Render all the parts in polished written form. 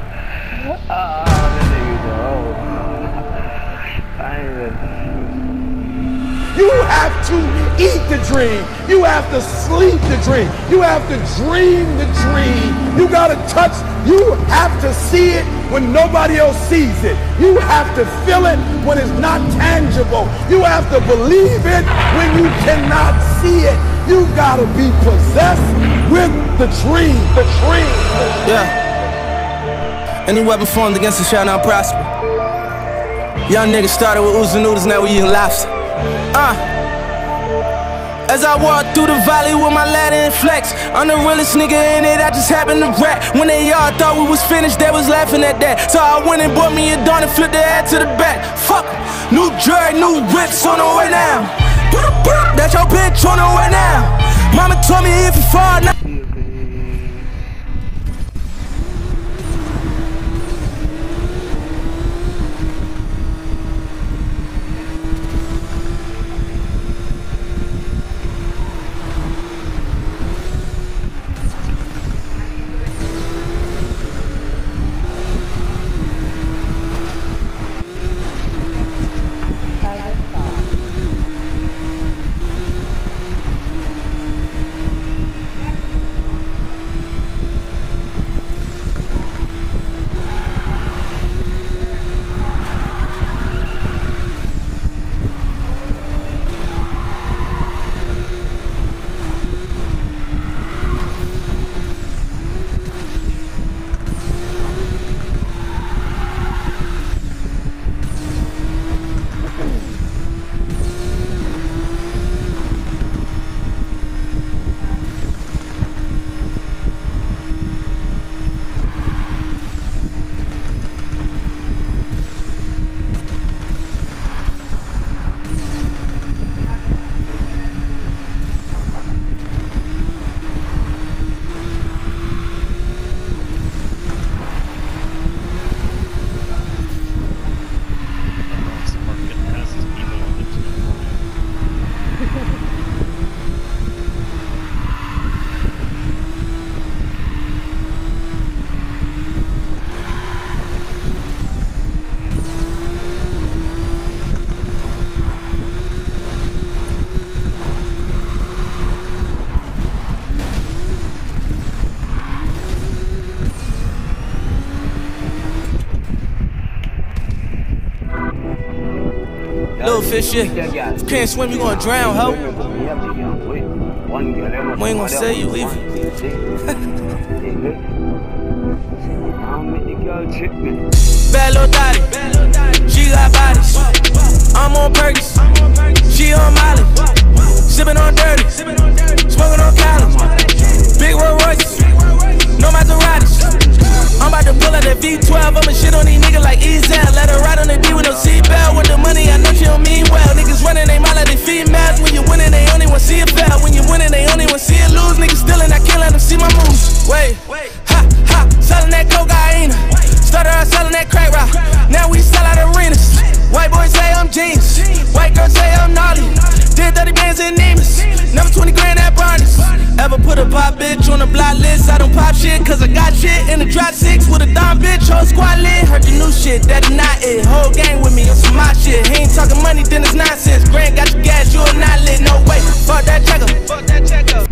that nigga old. I ain't You have to eat the dream. You have to sleep the dream. You have to dream the dream. You gotta touch, you have to see it when nobody else sees it. You have to feel it when it's not tangible. You have to believe it when you cannot see it. You gotta be possessed with the dream. The dream. Yeah. Any weapon formed against us shall not prosper. Young niggas started with oozing noodles, now we eating lobster. As I walk through the valley with my ladder and flex, I'm the realest nigga in it, I just happened to rap. When they all thought we was finished, they was laughing at that. So I went and bought me a dawn and flipped the head to the back. Fuck, new jury, new whips on the way now. That's your bitch on the way now. Mama told me if you fall now. Little fish shit. If you can't swim, you gonna drown, ho. We ain't gonna say you either. Bad little Dottie, she got bodies. I'm on Perkins, she on Molly. Sippin' on dirty, smoking on Cali. Big Rolls Royces, no Maseratis. I'm about to pull out that V12, I'ma shit on these niggas like Ezel. Let her ride on the D with no seatbelt. With the money, I know she don't mean well. Niggas running they mouth like they females. When you winning, they only wanna see it fail. When you winning, they only wanna see it lose. Niggas stealing, I can't let them see my moves. Wait, ha, ha, selling that cocaine. Started out selling that crack rock. Now we sell out arenas. White boys say I'm genius. White girls say I'm naughty. Did 30 bands in Nemus. Never 20 grand at Barney's. Ever put a pop bitch on the block list? I don't pop shit, cause I got shit in the drop 6 with a dumb bitch. Whole squad lit, heard the new shit, that is not it. Whole gang with me on some my shit. He ain't talking money, then it's nonsense. Grand got your gas, you are not lit, no way. Fuck that checker, fuck that checker.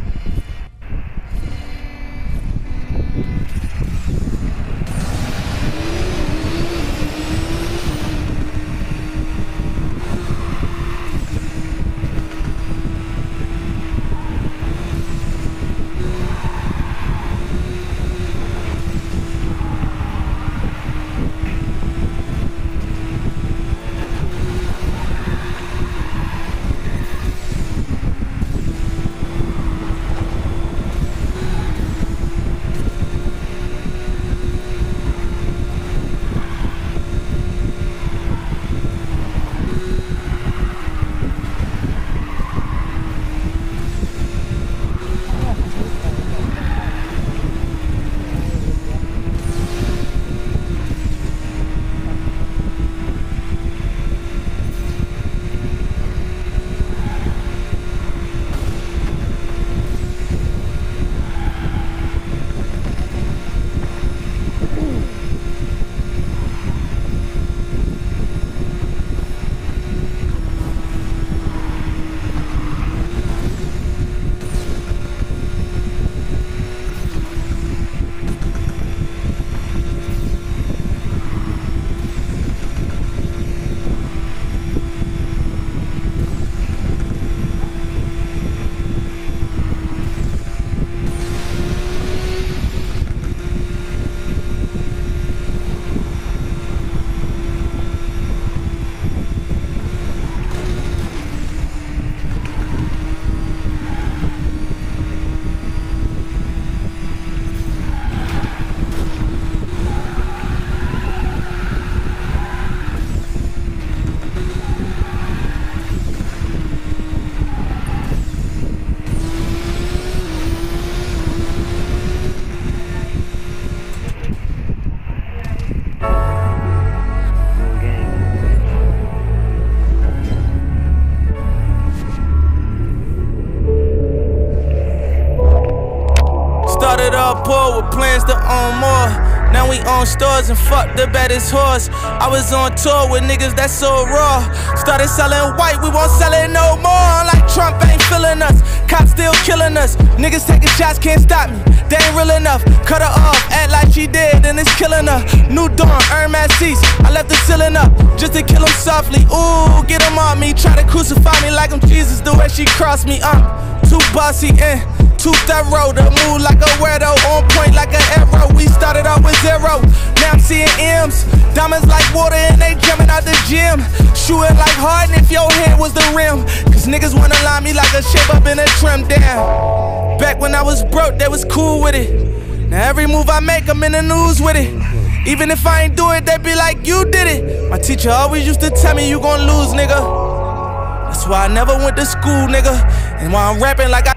own stores and fuck the baddest horse. I was on tour with niggas that's so raw. Started selling white, we won't sell it no more. Like Trump ain't feeling us, cops still killing us. Niggas taking shots, can't stop me, they ain't real enough. Cut her off, act like she dead, and it's killing her. New dawn, earn my seats, I left the ceiling up just to kill him softly. Ooh, get him on me, try to crucify me like I'm Jesus, the way she crossed me. Too bossy and too thorough, to move like a weirdo, on point like an arrow. We started off with zero, now I'm seeing M's. Diamonds like water and they jumping out the gym. Shooting like Harden if your head was the rim. Cause niggas wanna line me like a shape up in a trim down. Back when I was broke, they was cool with it. Now every move I make, I'm in the news with it. Even if I ain't do it, they be like, you did it. My teacher always used to tell me, you gon' lose, nigga. That's why I never went to school, nigga. And why I'm rapping like I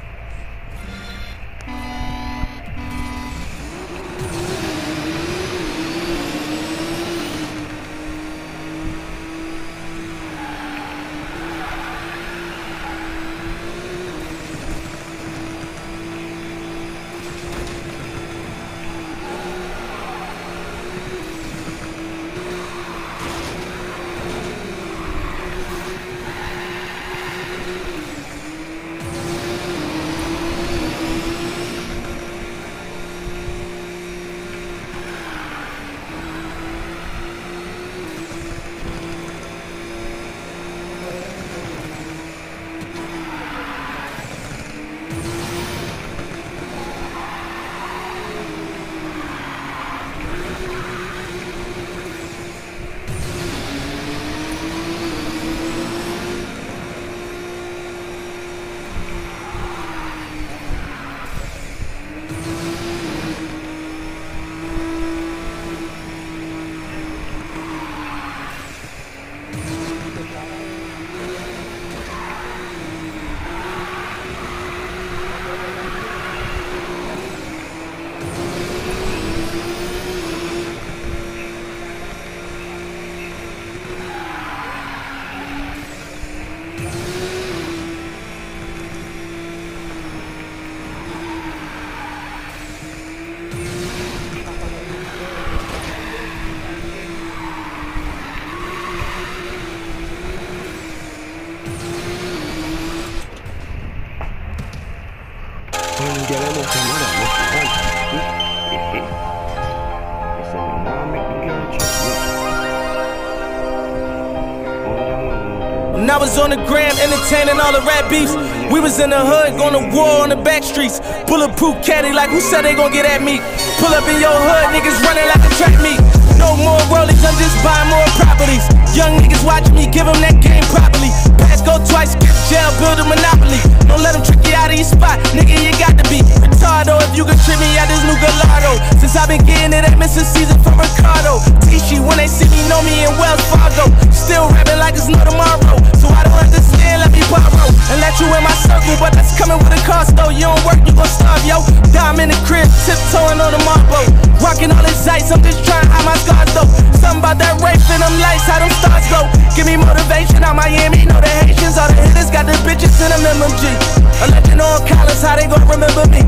When I was on the gram entertaining all the rap beefs, we was in the hood going to war on the back streets. Bulletproof caddy like who said they gon' get at me? Pull up in your hood, niggas running like a track meet. No more rollies, I'm just buying more properties. Young niggas watching me, give them that game properly. Pass go twice, skip jail, build a monopoly. Don't let them trick you out of your spot, nigga, you got to be retardo if you can trip me out this new Gallardo. Since I've been getting it, they miss a season from Ricardo. Tishy, when they see me, know me in Wells Fargo. Still rapping like it's no tomorrow. So I don't understand, let me borrow and let you in my circle, but that's coming with a cost though. You don't work, you gon' starve, yo. Dime in the crib, tiptoeing on the marble. Rocking all this ice, I'm just trying to hide my scars though. Something about that rape and them lights, how them stars glow. Give me motivation out Miami, know the Haitians, all the hitters got the bitches in them MMG. A legend on college, how they gon' remember me?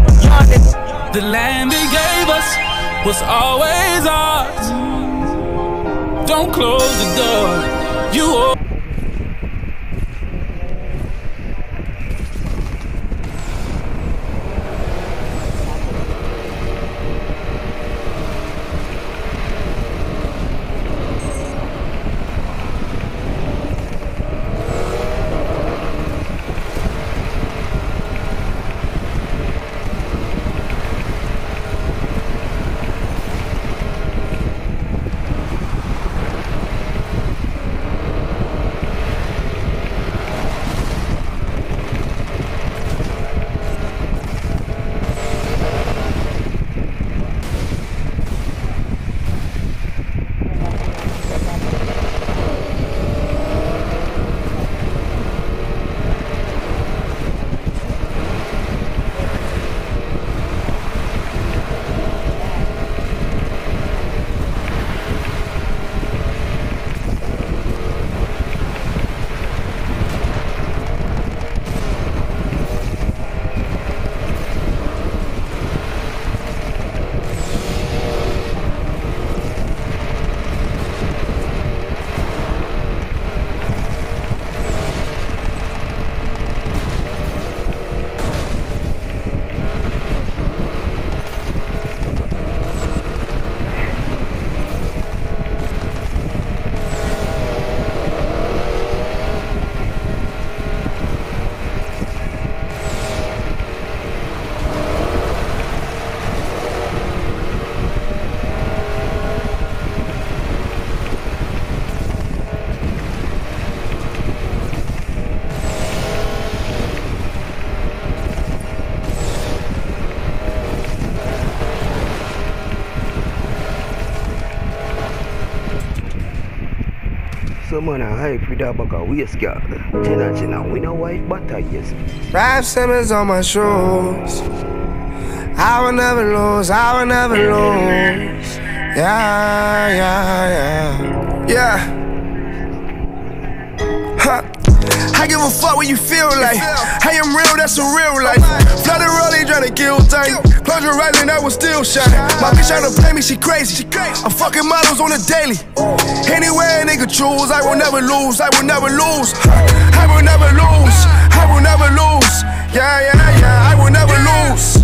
The land they gave us was always ours. Don't close the door, you man a hype with that back a waist girl. China, we know wife butter, yes. Rap Simmons on my shoes. I will never lose, I will never lose. Yeah. Huh. I give a fuck what you feel like. I am real, that's a real life. Flooded rolling, trying to kill time. Close your eyes and I will still shine. My bitch trying to play me, she crazy. I'm fucking models on the daily. Anywhere a nigga choose, I will never lose, I will never lose. I will never lose, I will never lose. Yeah, I will never lose.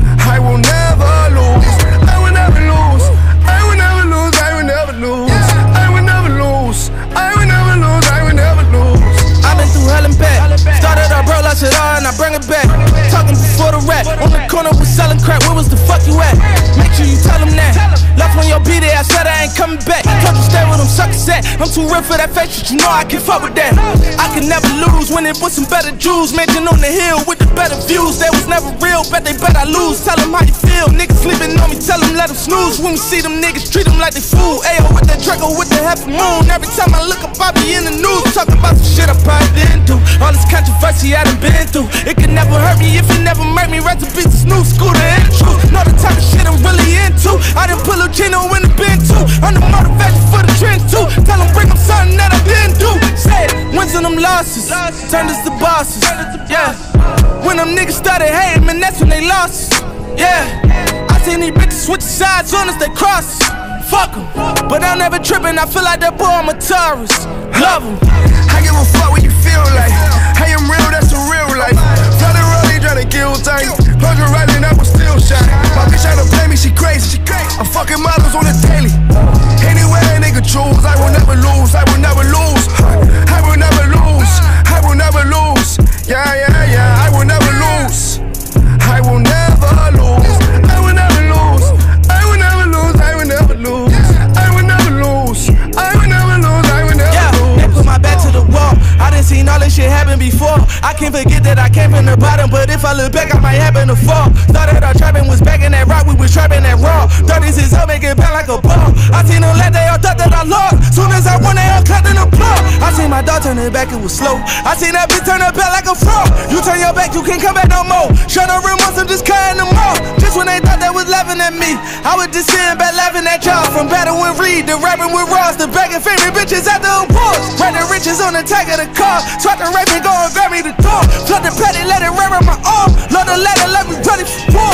I will never lose. I will never lose. I will never lose. I will never lose. I will never lose. I will never lose. I will never lose. I've been through hell and back. Started out broke, lost it all, and I bring it back. Talking before the rap. On the corner was selling crap. Where was the fuck you at? Make sure you tell them that. Left when your B there, I said I ain't coming back. Told you stay with them suckers at. I'm too real for that fake shit, you know I can fuck with that. I can never lose when it was some better Jews. Mansion on the hill with the better views. They was never real, bet they bet I lose. Tell them how you feel. Niggas sleeping on me, tell them let them snooze. When we see them niggas, treat them like they fool. Ayo with that Draco with the half moon. Every time I look up, I be in the news. Talking about some shit I probably didn't do. All this controversy I done been through. It can never hurt me if it never make me. Rest in peace, this new scooter and the truth. Know the type of shit I'm really into. I done put Lucino in the bin too. I'm the motivation for the trend too. Tell them bring them something that I didn't do. Say it, wins and them losses turned us to bosses. Yeah. When them niggas started hating, man, that's when they lost us. Yeah. I seen these bitches switch sides on us, they cross us. Fuck them, but I'm never tripping. I feel like that boy, I'm a tourist. Love him. I give a fuck what you feel like. I am real, that's a real life. Flooded rolling, trying to kill time. Close your eyes and I will still shine. My bitch trying to play me, she crazy. I'm fucking models on the daily. Anywhere a nigga choose, I will never lose. I will never lose. I will never lose. I will never lose. Yeah, I will never lose. I will never lose. I will never lose. I will never lose. I will never lose. I will never lose. I will never lose. I will never lose. They put my back to the wall. I done seen all this shit happen before. I can't forget that I came from the bottom, but if I look back, I might happen to fall. Started out trapping, was back in that rock, we was trapping that raw. 36 up, make it back like a ball. I seen them let they all thought that I lost. Soon as I won, they all clapped in applause. I seen my dog turn it back, it was slow. I seen that bitch turn her back like a fraud. You turn your back, you can't come back no more. Show no real monster, just cutting them off. Just when they thought they was laughing at me, I was just sitting back laughing at y'all. From battle with Reed to rapping with Ross, the begging favorite bitches at the awards. Right the riches on the tag of the car. Swat the rape and go and grab me the door. Flood the petty, let it rap on my arm. Load the ladder, let me ready for war.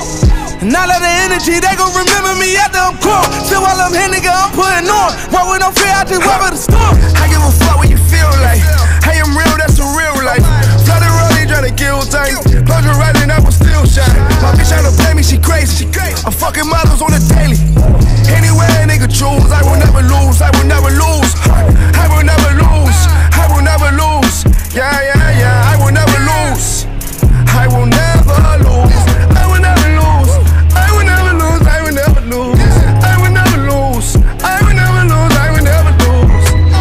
And all of the energy, they gon' remember me after I'm gone. Still while I'm here, nigga, I'm putting on. Roll with no fear, I just weather the storm. I give a fuck what you feel like. I am real, that's a real life. Flooded rolling, trying to kill time. Close your eyes and I will still shine. My bitch trying to play me, she crazy. I'm fucking models on the daily. Anywhere a nigga choose, I will never lose. I will never lose. I will never lose. I will never lose. Yeah, I will never lose. I will never lose. I will never lose. I will never lose. I will never lose. I will never lose. I will never lose. I will never lose.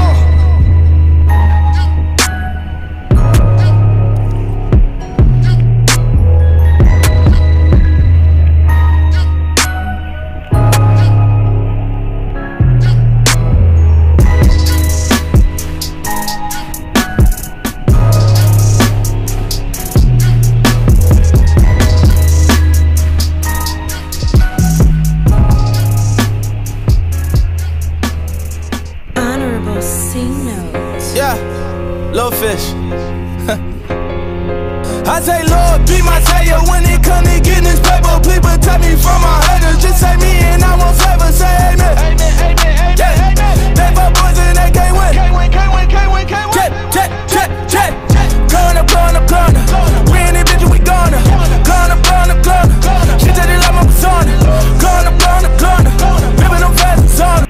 Little fish. I say, Lord, be my savior when it come to getting this paper. Please protect me from my haters. Just say me and I want flavor. Say amen. Amen, amen, amen, amen. They fuck boys and they can't win. Can't win, can't win, can't win, can't win. Check. Gonna. We in this bitch, we gonna. Gonna. She said they love my persona. Gonna. Ripping them fast on.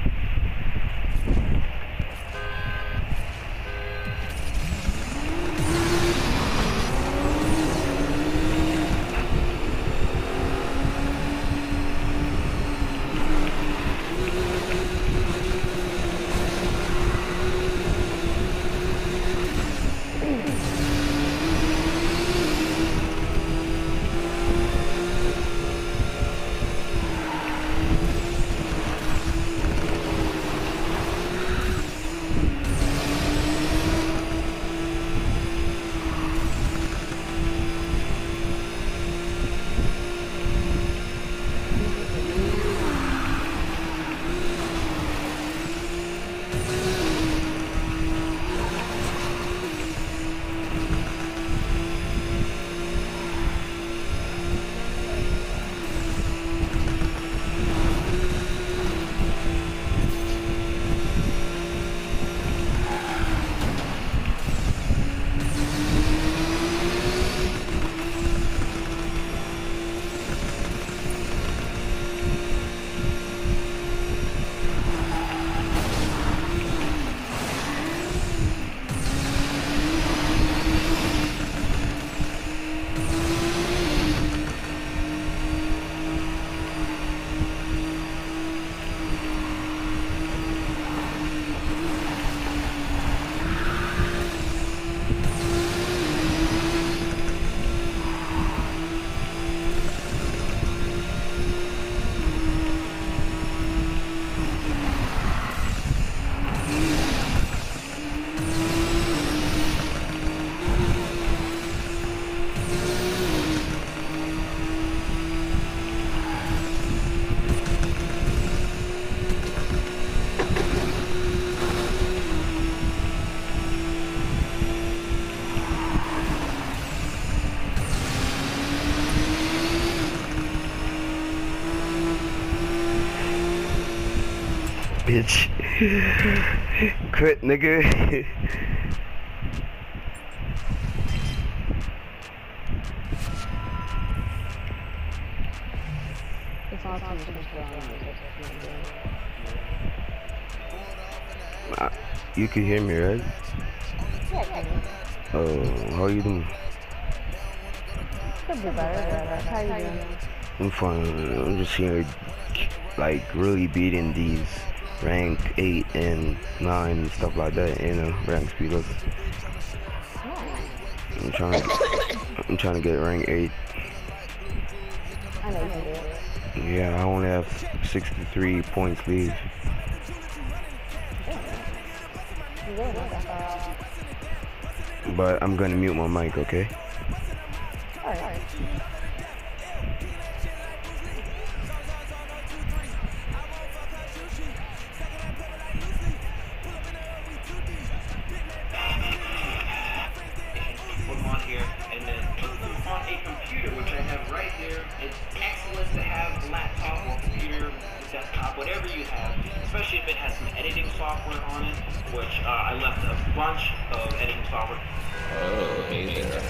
bitch. Quit, nigga. You can hear me, right? Oh, how you doing? Could be better. How you doing? I'm fine. I'm just here, like, really beating these rank 8 and 9 and stuff like that, you know, rank Speedlist. I'm trying to get rank 8. I know you can do it. Yeah, I only have 63 points leave. You really not that far off. But I'm gonna mute my mic, okay? Alright. On here, and then put them on a computer, which I have right here. It's excellent to have a laptop or computer, desktop, whatever you have, especially if it has some editing software on it, which I left a bunch of editing software. Oh, hey there.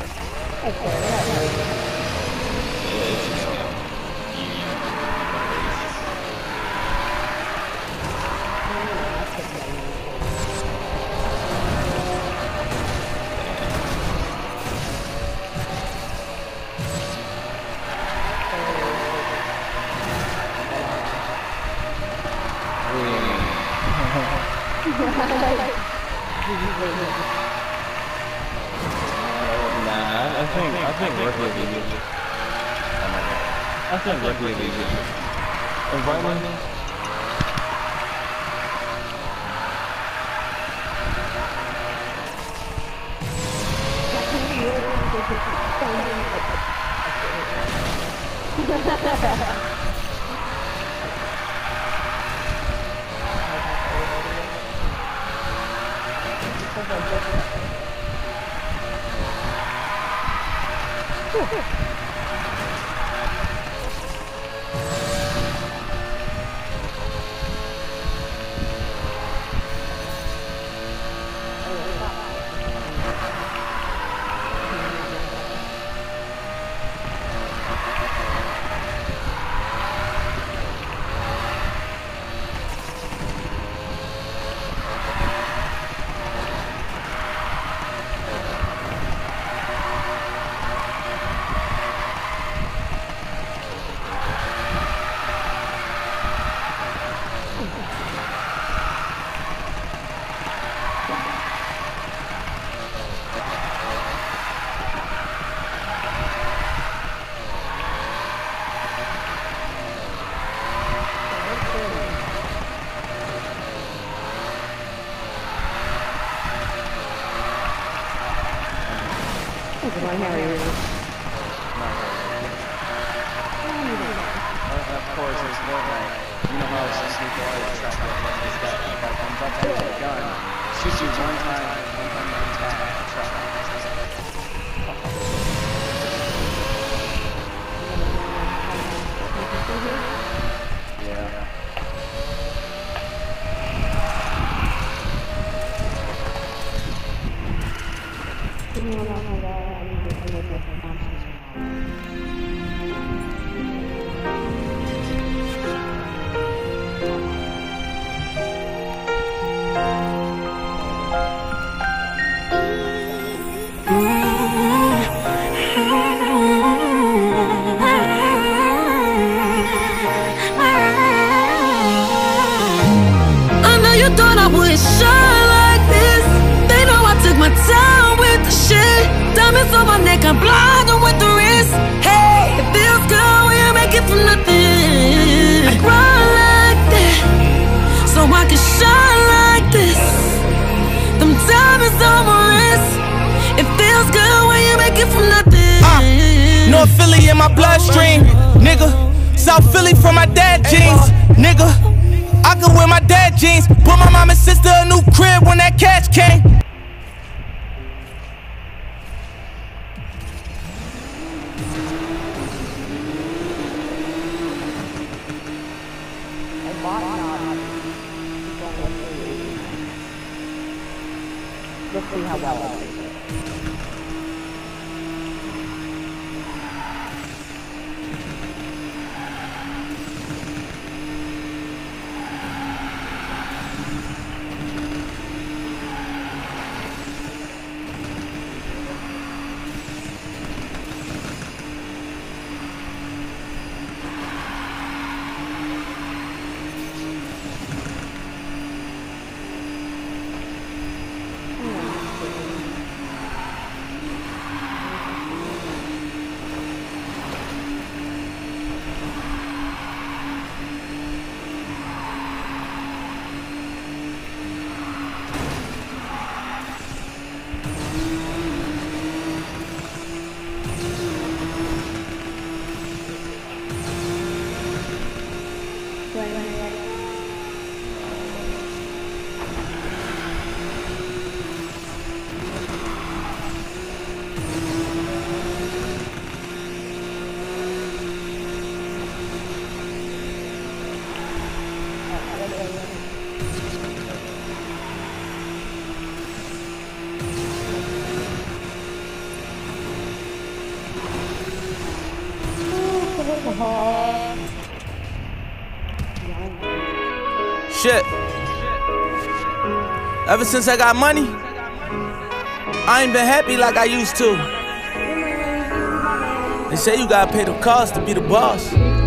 I think rookie will be good. I think rookie will be good. Invite me. Of course, it's more like, you know how it's just track this guy comes up with a gun, shoots you one time you attack truck. Yeah. Thought I would shine like this. They know I took my time with the shit. Diamonds on my neck, I'm blinded with the wrist. Hey, it feels good when you make it from nothing. I grind like that, so I can shine like this. Them diamonds on my wrist. It feels good when you make it from nothing. North Philly in my bloodstream, nigga. South Philly from my dad jeans, nigga. I could wear my dad jeans, put my mom and sister a new crib when that cash came. to see how well I do. Shit. Ever since I got money, I ain't been happy like I used to. They say you gotta pay the cost to be the boss.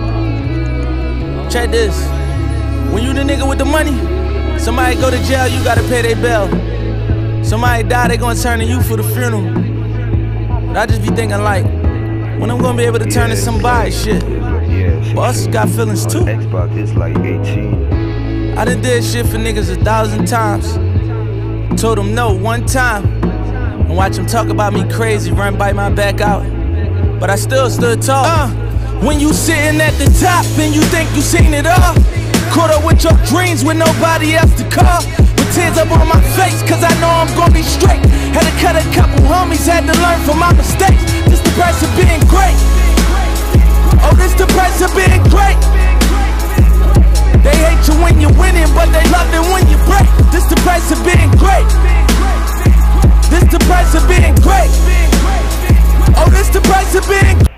Check this. When you the nigga with the money, somebody go to jail, you gotta pay their bill. Somebody die, they gonna turn to you for the funeral. But I just be thinking like, when I'm gonna be able to turn to somebody, shit. Bosses got feelings too. Xbox is like 18. I done did shit for niggas 1,000 times. Told them no one time. And watch them talk about me crazy, run bite my back out. But I still stood tall. When you sitting at the top and you think you seen it all, caught up with your dreams with nobody else to call. With tears up on my face, cause I know I'm gonna be straight. Had to cut a couple homies, had to learn from my mistakes. This the price of being great. Oh, this the price of being great. They hate you when you're winning, but they love it when you break. This the price of being great. This the price of being great. Oh, this the price of being great.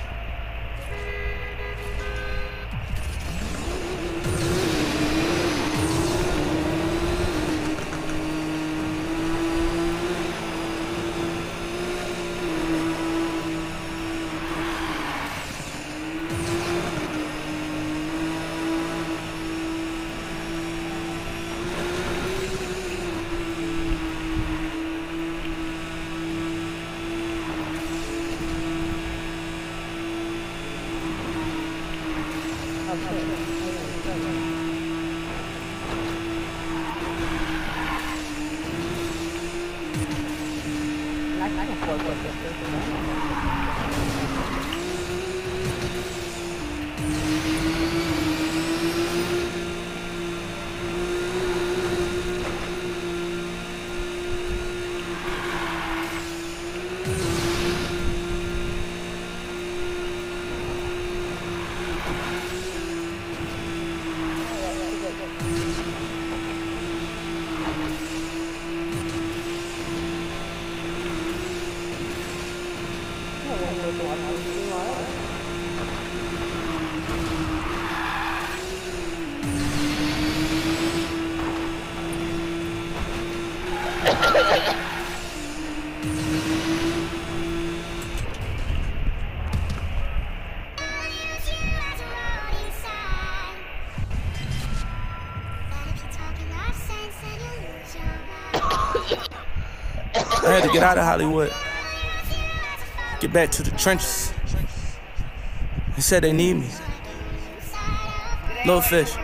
I had to get out of Hollywood, get back to the trenches. They said they need me. Little fish.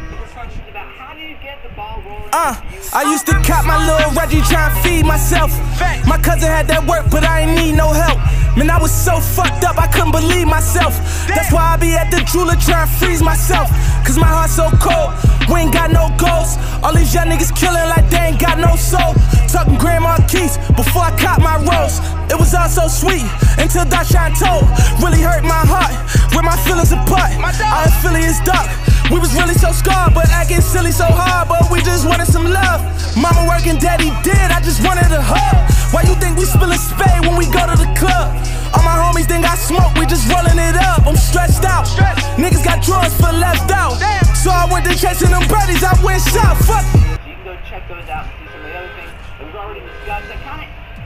I used to cop my little Reggie trying to feed myself. My cousin had that work, but I ain't need no help. Man, I was so fucked up, I couldn't believe myself. That's why I be at the jeweler trying to freeze myself. Cause my heart's so cold, we ain't got no goals. All these young niggas killing like they ain't got no soul. Talking Grandma Keys before I caught my rose. It was all so sweet until Darshan told. Really hurt my heart, with my feelings apart. Our affiliates dark. We was really so scarred, but acting silly so hard. But we just wanted some love. Mama working, daddy did, I just wanted a hug. Why you think we spillin' spade when we go to the club? All my homies think I smoke, we just rollin' it up. I'm stressed out. Niggas got drawers for left out. So I went to chasing them birdies, I went south. Fuck. You can go check those out and see some of the other things that we've already discussed that kind of.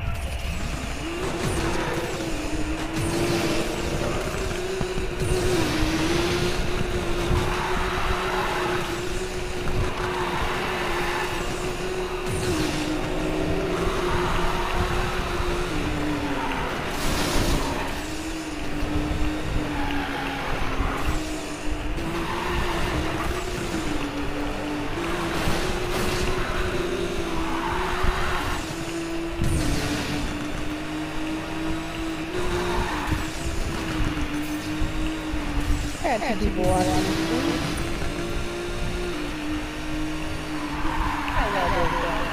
Had people watching. I love this guy.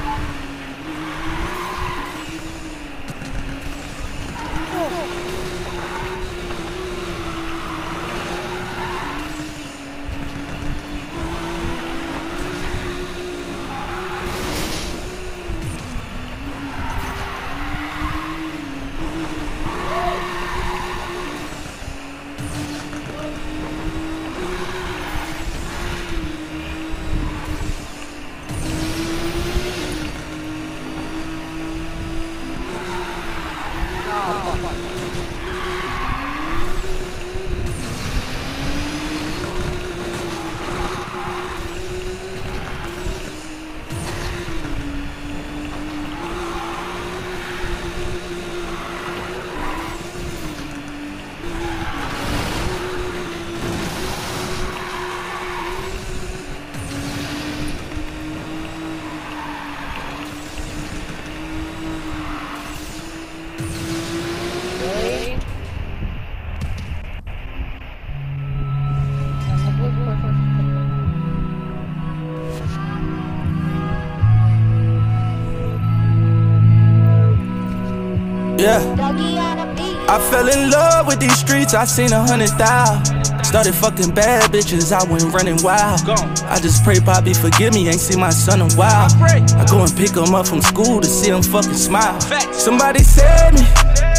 Yeah, I fell in love with these streets, I seen 100,000. Started fucking bad bitches, I went running wild. I just pray Poppy forgive me, ain't seen my son in a while. I go and pick him up from school to see him fucking smile. Somebody save me,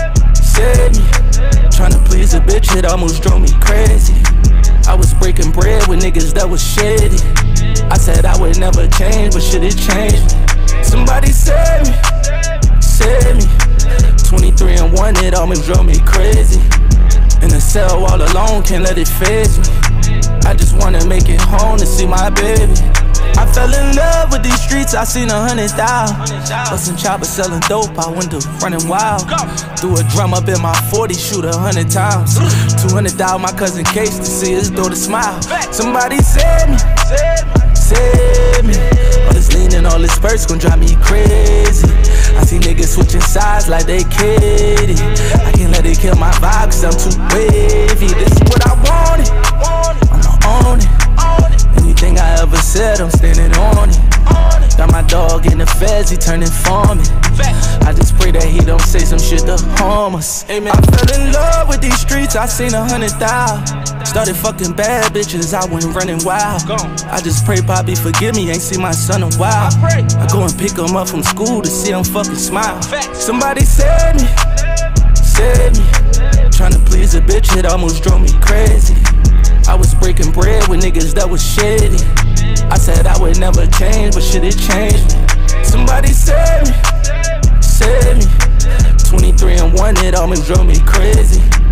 tryna please a bitch, it almost drove me crazy. I was breaking bread with niggas that was shady. I said I would never change, but shit it changed. Somebody save me, 23 and 1, it almost drove me crazy. In the cell all alone, can't let it phase me. I just wanna make it home to see my baby. I fell in love with these streets, I seen 100,000. Bustin' choppers selling dope, I went to running wild. Threw a drum up in my 40, shoot 100 times. 200,000 my cousin Case to see his daughter smile. Somebody save me, all this lean and all this purse gon' drive me crazy. I see niggas switching sides like they kiddie. I can't let it kill my vibe cause I'm too wavy. This is what I wanted, I'ma own it. Anything I ever said, I'm standing on it. Got my dog in the feds, he turning foreman. I just pray that he don't say some shit to harm us. I fell in love with these streets, I seen 100,000. Started fucking bad bitches, I went running wild. I just pray Poppy forgive me, ain't seen my son in a while. I go and pick him up from school to see him fucking smile. Somebody save me, tryna please a bitch, it almost drove me crazy. I was breaking bread with niggas that was shady. I said I would never change, but shit it changed. Somebody save me, 23 and 1, it almost drove me crazy.